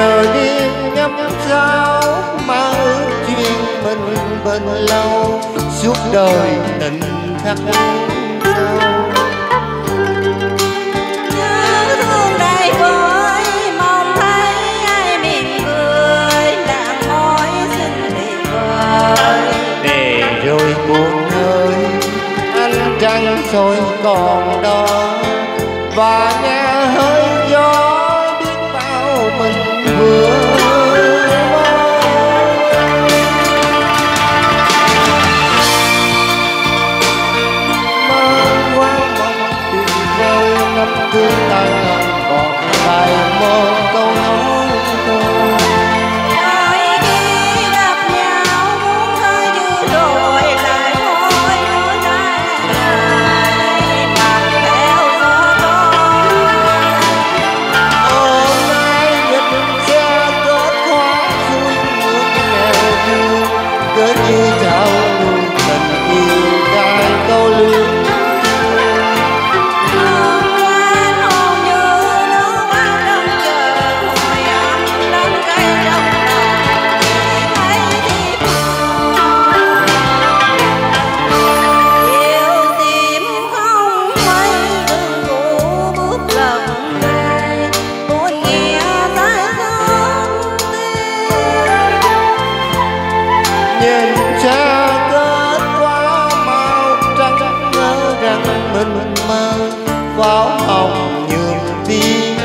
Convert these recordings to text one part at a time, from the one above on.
giờ đêm ngắm sao mơ ước chuyện mình bên lâu suốt đời tình khắc sâu. Nhớ thương đầy vơi mong thấy ai mỉm cười lặng môi xinh tuyệt vời. Để rồi buồn ơi ánh trăng soi còn đó và nghe hơi gió biết bao mình vừa thương ta còn lại một câu nói thôi. Đôi khi gặp nhau muốn hơi dư rồi lại thôi nói lại mặc theo gió thôi. Hôm nay dịch xe kết khóa xuôi ngược nghèo thương kết như trao luôn tình yêu cài câu luyến. Nhìn cha kết quá mau trăng nhớ rằng mình mơ pháo hồng nhường tiếng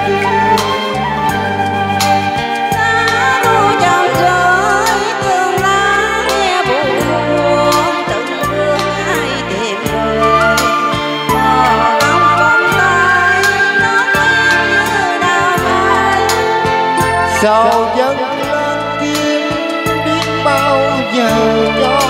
Xa thu chậm rơi tương lá nghe buồn từng bước ai tìm về mò lòng vòng tay nó em như đào mai sao dâng lên kiếm biết bao giờ cho